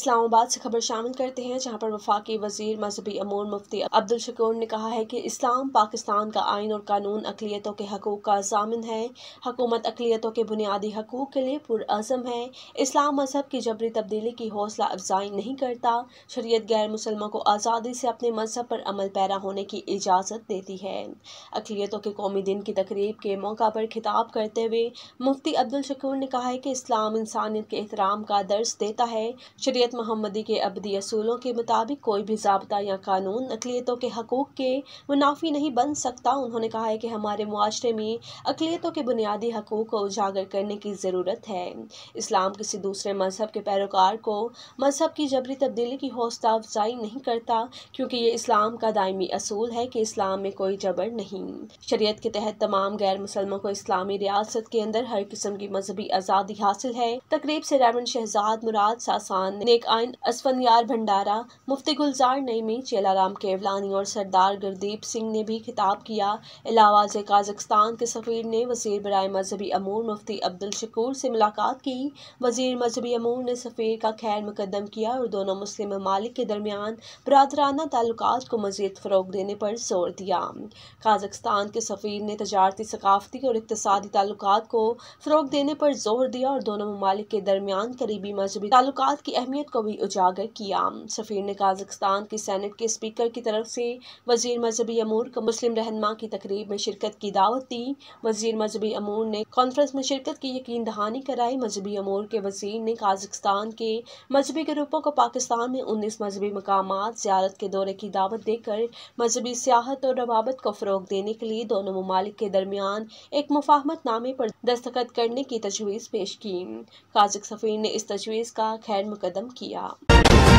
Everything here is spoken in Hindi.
इस्लामाबाद से खबर शामिल करते हैं, जहां पर वफाकी वजीर मजहबी अमूर मुफ्ती अब्दुल शकूर ने कहा है कि इस्लाम पाकिस्तान का आइन और कानून अक़लियतों के हकूक़ का ज़ामिन है। हुकूमत अक़लियतों के बुनियादी हकूक़ के लिए पुरअज़्म है। इस्लाम मजहब की जबरी तब्दीली की हौसला अफजाई नहीं करता। शरीयत गैर मुसलमान को आज़ादी से अपने मजहब पर अमल पैरा होने की इजाज़त देती है। अक़लियतों के कौमी दिन की तकरीब के मौका पर खिताब करते हुए मुफ्ती अब्दुल शकूर ने कहा है कि इस्लाम इंसानियत के एहतराम का दर्स देता है। शरीयत मोहम्मदी के अबदी असूलों के मुताबिक कोई भी ज़ाब्ता या कानून अक़लियतों के हकूक़ के मुनाफी नहीं बन सकता। उन्होंने कहा है कि हमारे मुआशरे में अक़लियतों के बुनियादी हकूक़ को उजागर करने की ज़रूरत है। इस्लाम किसी दूसरे मजहब के पैरोकार को मजहब की जबरी तब्दीली की हौसला अफजाई नहीं करता, क्योंकि ये इस्लाम का दायमी असूल है कि इस्लाम में कोई जबर नहीं। शरीयत के तहत तमाम गैर मुसलमान को इस्लामी रियासत के अंदर हर किस्म की मजहबी आज़ादी हासिल है। तकरीब से रेवरेंड शहजाद मुराद सासान, नेक आइन असफनियार भंडारा, मुफ्ती गुलजार नईमी, चेलाराम केवलानी और सरदार गुरदीप सिंह ने भी खिताब किया। इलावा से काज़ाकिस्तान के सफ़ीर ने वज़ीर बराए मजहबी अमूर मुफ्ती अब्दुल शकूर से मुलाकात की। वज़ीर मजहबी अमूर ने सफ़ीर का खैर मुकद्दम किया और दोनों मुस्लिम ममालिक के दरमियान बरादराना ताल्लुकात को मज़ीद फ़रोग़ देने पर जोर दिया। काज़ाकिस्तान के सफ़ीर ने तजारती, सकाफ़ती और इक़्तिसादी ताल्लुकात को फ़रोग़ देने पर जोर दिया और दोनों ममालिक के दरमियान करीबी मजहबी ताल्लुकात की अहमियत को भी उजागर किया। सफ़ीर ने काज़ाकिस्तान की सेनेट के स्पीकर की तरफ से वज़ीर मजहबी अमूर को मुस्लिम रहनुमा की तकरीब में शिरकत की दावत दी। वज़ीर मजहबी अमूर ने कॉन्फ्रेंस में शिरकत की यकीन दहानी कराई। मजहबी अमूर के वज़ीर ने काज़ाकिस्तान के मजहबी ग्रुपों को पाकिस्तान में 19 मजहबी मकामात ज़ियारत के दौरे की दावत देकर मजहबी सियाहत और रवाबत को फ़रोग़ देने के लिए दोनों ममालिक के दरमियान एक मुफ़ाहमतनामे पर दस्तखत करने की तजवीज़ पेश की। काज़ाक सफ़ीर ने इस तजवीज़ का खैर मुकद्दम किया।